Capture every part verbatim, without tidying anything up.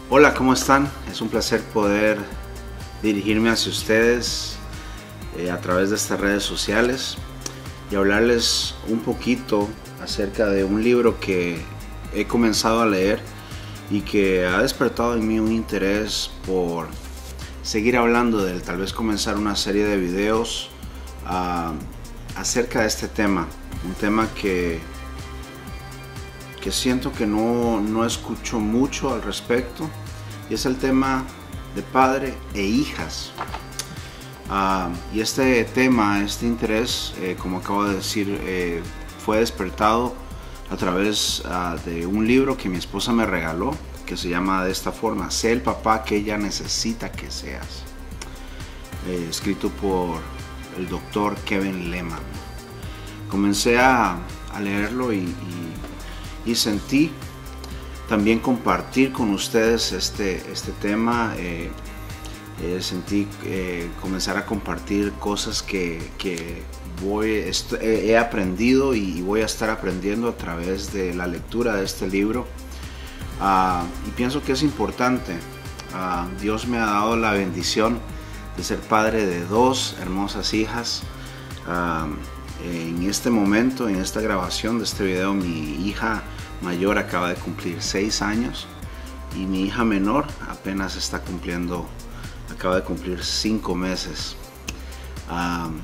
Hola, ¿cómo están? Es un placer poder dirigirme hacia ustedes eh, a través de estas redes sociales y hablarles un poquito acerca de un libro que he comenzado a leer y que ha despertado en mí un interés por seguir hablando de él, tal vez comenzar una serie de videos uh, acerca de este tema, un tema que que siento que no, no escucho mucho al respecto, y es el tema de padre e hijas. Uh, y este tema, este interés, eh, como acabo de decir, eh, fue despertado a través uh, de un libro que mi esposa me regaló, que se llama de esta forma: Sé el papá que ella necesita que seas, eh, escrito por el doctor Kevin Leman. Comencé a, a leerlo y, y y sentí también compartir con ustedes este, este tema. Eh, eh, sentí eh, comenzar a compartir cosas que, que voy, he aprendido y voy a estar aprendiendo a través de la lectura de este libro. Uh, y pienso que es importante. Uh, Dios me ha dado la bendición de ser padre de dos hermosas hijas. Uh, En este momento, en esta grabación de este video, mi hija mayor acaba de cumplir seis años y mi hija menor apenas está cumpliendo, acaba de cumplir cinco meses. Um,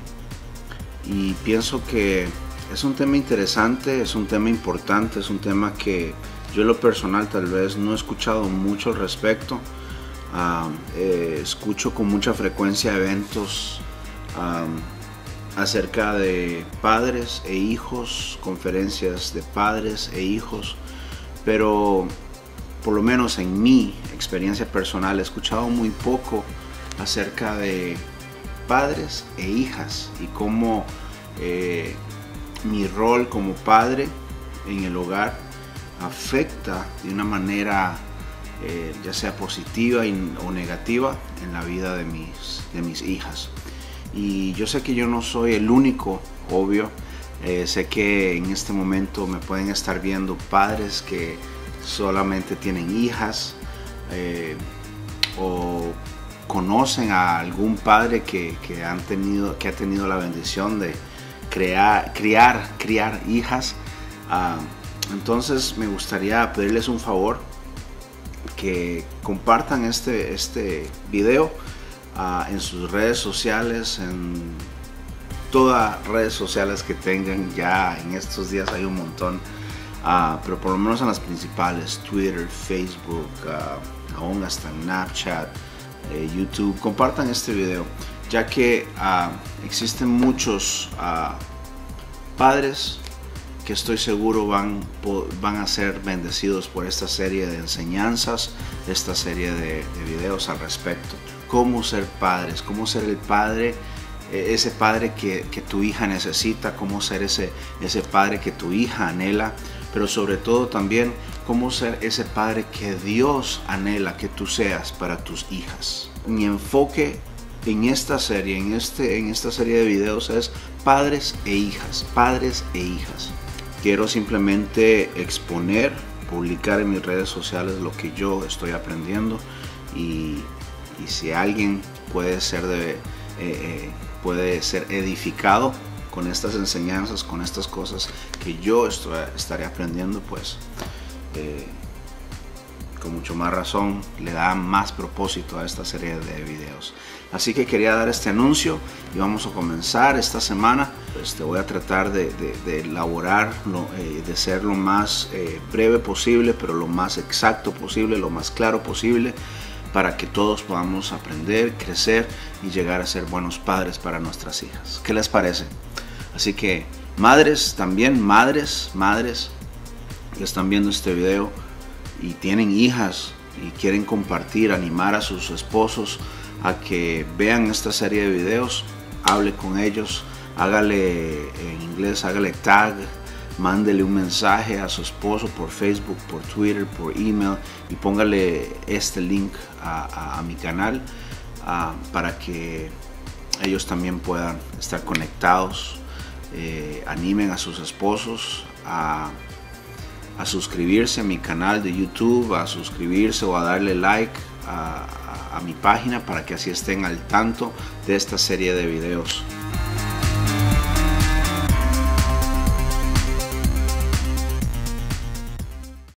y pienso que es un tema interesante, es un tema importante, es un tema que yo en lo personal tal vez no he escuchado mucho al respecto. Um, eh, escucho con mucha frecuencia eventos um, acerca de padres e hijos, conferencias de padres e hijos, pero por lo menos en mi experiencia personal he escuchado muy poco acerca de padres e hijas y cómo eh, mi rol como padre en el hogar afecta de una manera eh, ya sea positiva o negativa en la vida de mis, de mis hijas. Y yo sé que yo no soy el único, obvio. Eh, sé que en este momento me pueden estar viendo padres que solamente tienen hijas, eh, o conocen a algún padre que, que, han tenido, que ha tenido la bendición de crear, criar, criar hijas. Uh, entonces me gustaría pedirles un favor, que compartan este, este video Uh, en sus redes sociales, en todas redes sociales que tengan. Ya en estos días hay un montón, uh, pero por lo menos en las principales: Twitter, Facebook, uh, aún hasta Snapchat, eh, YouTube. Compartan este video, ya que uh, existen muchos uh, padres que estoy seguro van, van a ser bendecidos por esta serie de enseñanzas, esta serie de, de videos al respecto. Cómo ser padres, cómo ser el padre, eh, ese padre que, que tu hija necesita, cómo ser ese, ese padre que tu hija anhela, pero sobre todo también cómo ser ese padre que Dios anhela que tú seas para tus hijas. Mi enfoque en esta serie, en, este, en esta serie de videos es padres e hijas, padres e hijas. Quiero simplemente exponer, publicar en mis redes sociales lo que yo estoy aprendiendo, y Y si alguien puede ser, de, eh, eh, puede ser edificado con estas enseñanzas, con estas cosas que yo estoy, estaré aprendiendo, pues eh, con mucho más razón le da más propósito a esta serie de videos. Así que quería dar este anuncio y vamos a comenzar esta semana. Pues te voy a tratar de, de, de elaborar, eh, de ser lo más eh, breve posible, pero lo más exacto posible, lo más claro posible, para que todos podamos aprender, crecer y llegar a ser buenos padres para nuestras hijas. ¿Qué les parece? Así que madres también, madres, madres que están viendo este video y tienen hijas y quieren compartir, animar a sus esposos a que vean esta serie de videos, hable con ellos, hágale en inglés, hágale tag, mándele un mensaje a su esposo por Facebook, por Twitter, por email, y póngale este link a, a, a mi canal uh, para que ellos también puedan estar conectados. Eh, animen a sus esposos a, a suscribirse a mi canal de YouTube, a suscribirse o a darle like a, a, a mi página para que así estén al tanto de esta serie de videos.